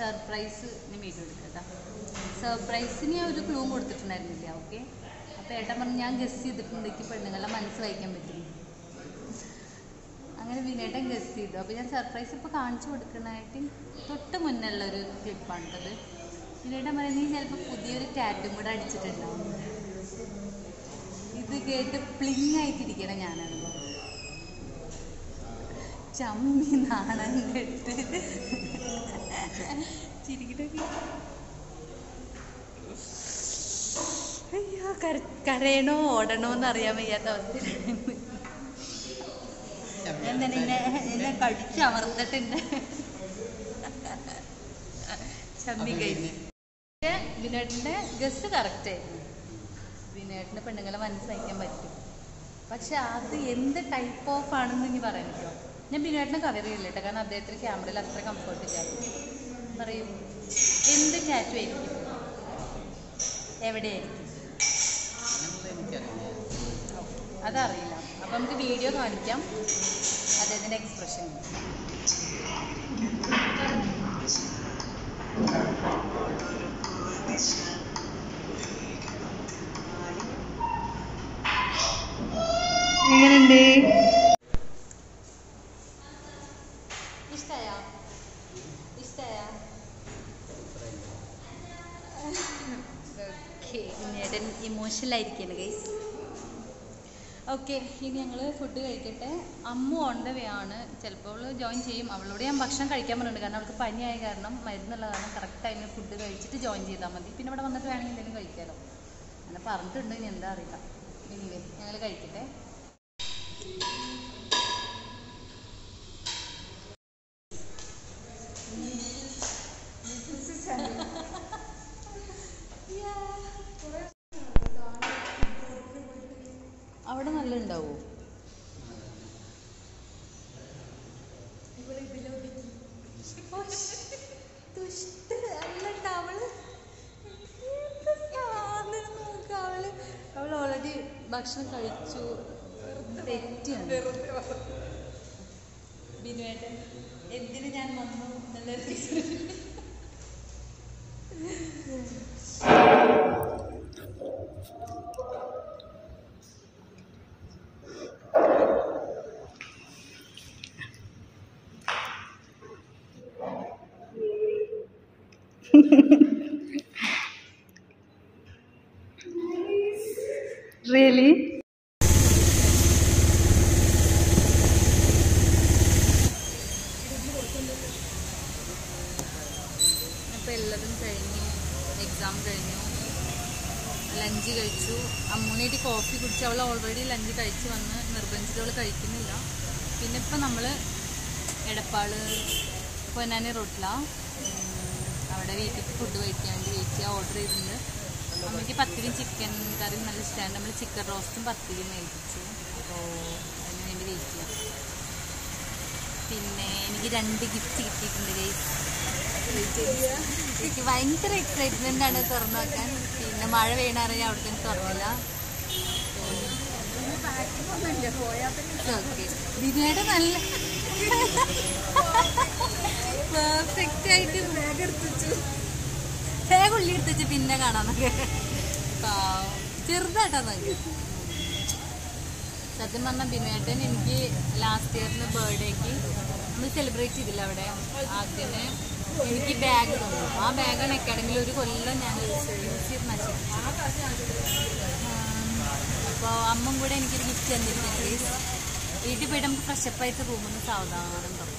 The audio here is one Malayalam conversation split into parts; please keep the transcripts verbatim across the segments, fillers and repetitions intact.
സർപ്രൈസ് ഞാൻ വീഡിയോ എടുക്കാം. സർപ്രൈസിന് ഞാൻ ഒരു ക്ലൂ കൊടുത്തിട്ടുണ്ടായിരുന്നില്ല. ഓക്കെ, അപ്പോൾ ഏട്ടൻ പറഞ്ഞു ഞാൻ ഗസ് ചെയ്തിട്ടുണ്ട് എനിക്ക് പെണ്ണുങ്ങളെ മനസ്സ് വായിക്കാൻ പറ്റും. അങ്ങനെ വിനേട്ടൻ ഗസ് ചെയ്തു. അപ്പോൾ ഞാൻ സർപ്രൈസ് ഇപ്പോൾ കാണിച്ചു കൊടുക്കുന്നതായിട്ട് തൊട്ട് മുന്നുള്ള ഒരു ക്ലിപ്പാണിട്ടത്. വിനേട്ടൻ പറയുന്നത് നീ ചിലപ്പോൾ പുതിയൊരു ടാറ്റും കൂടെ അടിച്ചിട്ടുണ്ടാവും. ഇത് കേട്ട് പ്ലിങ് ആയിട്ടിരിക്കണം ഞാനാണ്. ചമ്മി നാണം കെട്ട് ചിരിക്കിട്ടൊക്കെ അയ്യോ കരയണോ ഓടണോ എന്ന് അറിയാൻ വയ്യാത്ത അവസ്ഥയിലാണ്. ഞാൻ തന്നെ എന്നെ എന്നെ കടിച്ചമർത്തിട്ടുണ്ട്. ചമ്മി കഴിഞ്ഞ് വിനേട്ടൻ്റെ ഗസ് കറക്റ്റ് ആയിരുന്നു. വിനേട്ടൻ്റെ പെണ്ണുങ്ങളെ മനസ്സിലാക്കാൻ പറ്റും. പക്ഷെ അത് എന്ത് ടൈപ്പ് ഓഫ് ആണെന്ന് ഇനി പറയാൻ പറ്റുമോ? ഞാൻ ബിനേട്ടനെ കവർ ചെയ്യില്ല കേട്ടോ, കാരണം അദ്ദേഹത്തിന് ക്യാമറയിൽ അത്ര കംഫർട്ട് ഇല്ല. പറയും എന്ത് ടാറ്റു ആയിരിക്കും, എവിടെയായിരിക്കും അതറിയില്ല. അപ്പം നമുക്ക് വീഡിയോ കാണിക്കാം അദ്ദേഹത്തിൻ്റെ എക്സ്പ്രഷൻ. എങ്ങനെയുണ്ട്? ഇഷ്ടായോ? ഇഷ്ടായോ? ഓക്കെ, നേടൻ ഇമോഷണൽ ആയിരിക്കുകയാണ് ഗൈസ്. ഓക്കെ, ഇനി ഞങ്ങൾ ഫുഡ് കഴിക്കട്ടെ. അമ്മു ഓൺ ദ വേ ആണ്. ചിലപ്പോൾ അവൾ ജോയിൻ ചെയ്യും. അവളോട് ഞാൻ ഭക്ഷണം കഴിക്കാൻ പറഞ്ഞിട്ടുണ്ട്, കാരണം അവൾക്ക് പനിയായ കാരണം മരുന്നുള്ള കാരണം കറക്റ്റ് ടൈമിൽ ഫുഡ് കഴിച്ചിട്ട് ജോയിൻ ചെയ്താൽ മതി. പിന്നെ ഇവിടെ വന്നിട്ട് വേണമെങ്കിൽ എന്തെങ്കിലും കഴിക്കാമല്ലോ അങ്ങനെ പറഞ്ഞിട്ടുണ്ട്. ഇനി എന്താ അറിയില്ല. എനിവേ ഞങ്ങൾ കഴിക്കട്ടെ. അവിടെ നല്ല ഉണ്ടാവോ? അവൾ ഓൾറെഡി ഭക്ഷണം കഴിച്ചു. തെറ്റിയാണ് ബിനുവേട്ടൻ എന്തിനു ഞാൻ വന്നു എന്നുള്ളൊരു Really? അപ്പോൾ എല്ലാതും കഴിഞ്ഞു. എക്സാം കഴിഞ്ഞു. ലഞ്ച് കഴിച്ചു. അമ്മൂനായിട്ട് കോഫി കുടിച്ച് അവൾ ഓൾറെഡി ലഞ്ച് കഴിച്ച് വന്ന് നിർബന്ധിച്ചിട്ട് അവൾ കഴിക്കുന്നില്ല. പിന്നെ ഇപ്പം നമ്മൾ എടപ്പാൾ പൊന്നാനി റോട്ടിലാണ്. അവിടെ വീട്ടിൽ ഫുഡ് കഴിക്കാൻ വേണ്ടി വെയിറ്റ് ചെയ്യാൻ ഓർഡർ ചെയ്തിട്ടുണ്ട്. അമ്മയ്ക്ക് പത്തിരിയും ചിക്കൻ കറിയും നല്ല ഇഷ്ടമാണ്. നമ്മൾ ചിക്കൻ റോസ്റ്റും പത്തിരിയും മേടിച്ചു. അപ്പോൾ അതിന് വേണ്ടി വെയിറ്റ് ചെയ്യാം. പിന്നെ എനിക്ക് രണ്ട് ഗിഫ്റ്റ് കിട്ടിയിട്ടുണ്ട് ഗൈസ്. എനിക്ക് ഭയങ്കര എക്സൈറ്റ്മെൻ്റ് ആണ് തുറന്നു നോക്കാൻ. പിന്നെ മഴ പെയ്യണറിയാൻ അവിടെ തന്നെ തുറന്നില്ല. ഓക്കെ, ബിരിയാണി നല്ല പെർഫെക്റ്റ് ആയിട്ട് ബാഗ് എടുത്തു. ബാഗ് ഉള്ളി എടുത്തു പിന്നെ കാണാന്നൊക്കെ ചെറുതായിട്ടാ നോക്കി. സത്യം പറഞ്ഞാൽ ബിനുവേട്ടൻ എനിക്ക് ലാസ്റ്റ് ഇയറിന് ബർത്ത്ഡേക്ക് നമ്മൾ സെലിബ്രേറ്റ് ചെയ്തില്ല അവിടെ. ആദ്യമേ എനിക്ക് ബാഗ് തന്നു. ആ ബാഗാണ് അക്കാഡമിയിൽ ഒരു കൊല്ലം ഞാൻ യൂസ് ചെയ്ത് നശിപ്പിച്ചു. അപ്പോൾ അമ്മയും കൂടെ എനിക്കൊരു ഗിഫ്റ്റ് തന്നിരുന്നു. വീട്ടിൽ പോയിട്ട് നമുക്ക് ഫ്രഷപ്പായിട്ട് റൂമിൽ നിന്ന് സാവധാനം തുറക്കും.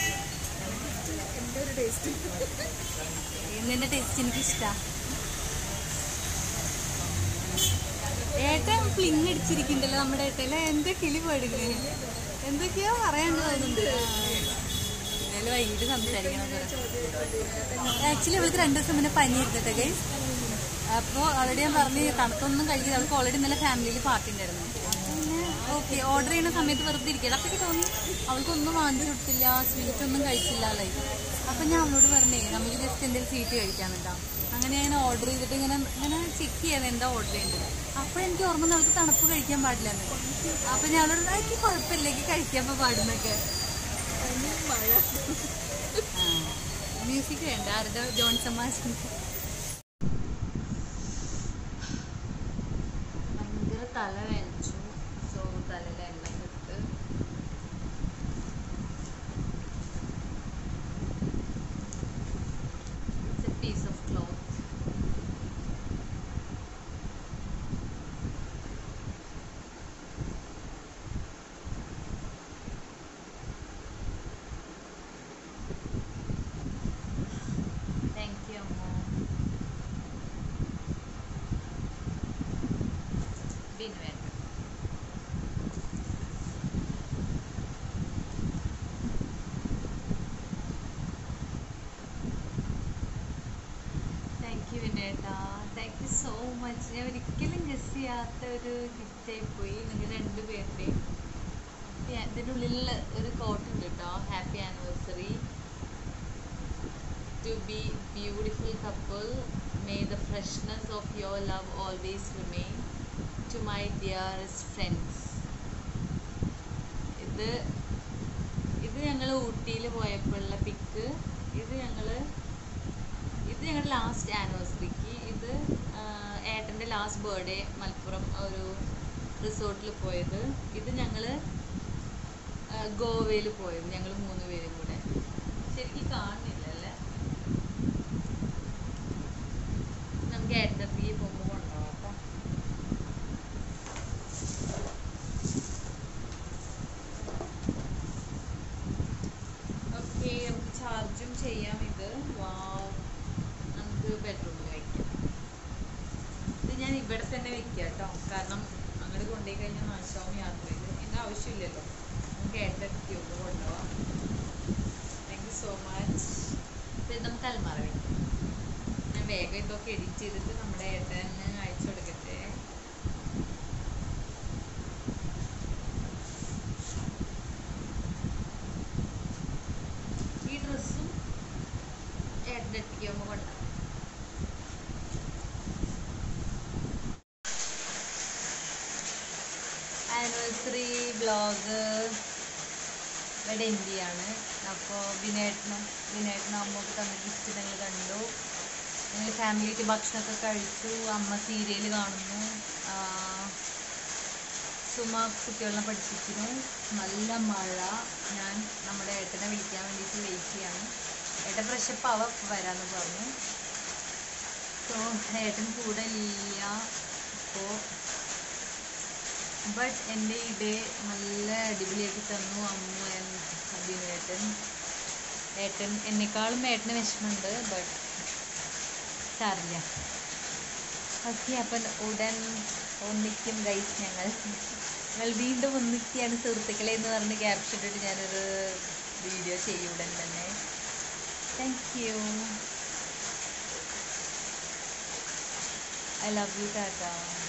എന്നെ ടേസ്റ്റ് എനിക്കിഷ്ടമാണ്. ഏട്ടൻ ഫ്ലിങ് അടിച്ചിരിക്കണ്ടല്ലോ നമ്മുടെ ഏട്ടല്ലേ. എന്താ കിളി പോയിടുന്നേ, എന്തൊക്കെയോ പറയാണ്ട് തോന്നുന്നുണ്ട്. എന്നാലും വൈകിട്ട് സംസാരിക്കണം. ആക്ച്വലി അവൾക്ക് രണ്ടു ദിവസം മുന്നേ പനി ഇരുന്നിട്ട് ഗൈസ്. അപ്പോൾ അവളോട് ഞാൻ പറഞ്ഞ് തണുത്തൊന്നും കഴിക്കില്ല. അവൾക്ക് ഓൾറെഡി ഇന്നലെ ഫാമിലിയിൽ പാർട്ടി ഉണ്ടായിരുന്നു. പിന്നെ ഓക്കെ ഓർഡർ ചെയ്യുന്ന സമയത്ത് വെറുതെ ഇരിക്കണം. അപ്പോൾ എനിക്ക് തോന്നി അവൾക്കൊന്നും വാങ്ങിച്ചു കൊടുത്തില്ല, സ്വീറ്റ് ഒന്നും കഴിച്ചില്ല ലൈക്ക്. അപ്പം ഞാൻ അവളോട് പറഞ്ഞേ നമുക്ക് ജസ്റ്റ് എന്തെങ്കിലും സ്വീറ്റ് കഴിക്കാമെന്നുണ്ടാവും. അങ്ങനെ ഞാൻ ഓർഡർ ചെയ്തിട്ട് ഇങ്ങനെ ഇങ്ങനെ ചെക്ക് ചെയ്യാൻ എന്താ ഓർഡർ ചെയ്യേണ്ടത്. അപ്പോൾ എനിക്ക് ഓർമ്മ നമുക്ക് തണുപ്പ് കഴിക്കാൻ പാടില്ലെന്ന്. അപ്പം ഞാനോട് എനിക്ക് കുഴപ്പമില്ല എനിക്ക് കഴിക്കാൻ പാടുന്നൊക്കെ. മഴ മ്യൂസിക് പ്രതീക്ഷിക്കുന്നുണ്ട് ആരുടെ ജോൺസൺ മാഷിന്റെ. ഭയങ്കര തല വേദനിച്ചു. സോ തലയിൽ എണ്ണ ഇട്ട് it's a piece of cloth. Thank you അമ്മോ. ബിനു വേണ്ട. താങ്ക് യു വിനേട്ടാ, താങ്ക് യു സോ മച്ച്. ഞാൻ ഒരിക്കലും ഗസ് ചെയ്യാത്ത ഒരു ഗിഫ്റ്റായി പോയി നിങ്ങൾ രണ്ടുപേരുടെയും. ഇതിൻ്റെ ഉള്ളിൽ ഒരു കോട്ട് ഉണ്ട് കേട്ടോ, happy anniversary to be beautiful couple, may the freshness of your love always remain to my dearest friends. ഇത് ഇത് ഞങ്ങൾ ഊട്ടിയിൽ പോയപ്പോഴുള്ള പിക്ക്. ഇത് ഞങ്ങൾ ഇത് ഞങ്ങളുടെ ലാസ്റ്റ് ആനിവേഴ്സറിക്ക്. ഇത് ഏട്ടൻ്റെ ലാസ്റ്റ് ബർത്ത്ഡേ മലപ്പുറം ഒരു റിസോർട്ടിൽ പോയത്. ഇത് ഞങ്ങൾ ഗോവയിൽ പോയത്, ഞങ്ങൾ മൂന്ന് പേരും കൂടെ. ശരിക്കും കാണുന്നില്ല അല്ലേ? നമുക്ക് ഏട്ടത്തിക്ക് പോകുമ്പോൾ കൊണ്ടുപോകാം കേട്ടോ. ഓക്കെ, നമുക്ക് ചാർജും ചെയ്യാം. ഇത് വാവ്, നമുക്ക് ബെഡ്റൂമിൽ വയ്ക്കാം. ഇത് ഞാൻ ഇവിടെ തന്നെ വെക്കാം കേട്ടോ, കാരണം അങ്ങോട്ട് കൊണ്ടുപോയി കഴിഞ്ഞാൽ നാശാവും യാത്രയിൽ. ഇതിൻ്റെ ആവശ്യമില്ലല്ലോ, നമുക്ക് ഏട്ടത്തിക്ക് ഒന്ന് കൊണ്ടുപോകാം. Thank you so much. ഇത് നമുക്ക് അൽമാറ വയ്ക്കാം. ഞാൻ വേഗം ഇതൊക്കെ എഡിറ്റ് ചെയ്തിട്ട് നമ്മുടെ ഏട്ടന് അയച്ചു കൊടുക്കട്ടെ. ഈ ഡ്രസ്സും ഏട്ടൻ്റെ അടുത്തേക്ക് പോകുമ്പോൾ കൊണ്ടുപോകാം. ആനിവേഴ്സറി വ്ളോഗ് ഇവിടെ എൻഡ് ചെയ്യാണ്. അപ്പോൾ വിനേട്ടനും വിനേട്ടനും അമ്മക്ക് തന്ന ഗിഫ്റ്റ് നിങ്ങൾ കണ്ടു. ഞങ്ങൾ ഫാമിലിയായിട്ട് ഭക്ഷണമൊക്കെ കഴിച്ചു. അമ്മ സീരിയൽ കാണുന്നു. സുമ കുട്ടികളെ പഠിപ്പിക്കുന്നു. നല്ല മഴ. ഞാൻ നമ്മുടെ ഏട്ടനെ വിളിക്കാൻ വേണ്ടിയിട്ട് വെയിറ്റ് ചെയ്യാണ്. ഏട്ടൻ ഫ്രഷപ്പ് ആവാ വരാമെന്ന് പറഞ്ഞു. സോ ഏട്ടൻ കൂടെ ഇല്ല ഇപ്പോൾ. ബട്ട് എൻ്റെ ഈ ഡേ നല്ല അടിപൊളിയാക്കി തന്നു അമ്മു ആൻഡ് അബിനു ഏട്ടൻ. ഏട്ടൻ എന്നെക്കാളും ഏട്ടന് വിഷമമുണ്ട്, ബട്ട് സാറില്ല. ഓക്കെ, അപ്പം ഉടൻ ഒന്നിക്കും ഗൈസ്. ഞങ്ങൾ ഞങ്ങൾ വീണ്ടും ഒന്നിക്കുകയാണ് സുഹൃത്തുക്കളെ എന്ന് പറഞ്ഞ് ക്യാപ്ഷൻ ഇട്ടിട്ട് ഞാനൊരു വീഡിയോ ചെയ്യും ഉടൻ തന്നെ. Thank you, I love you, Tata.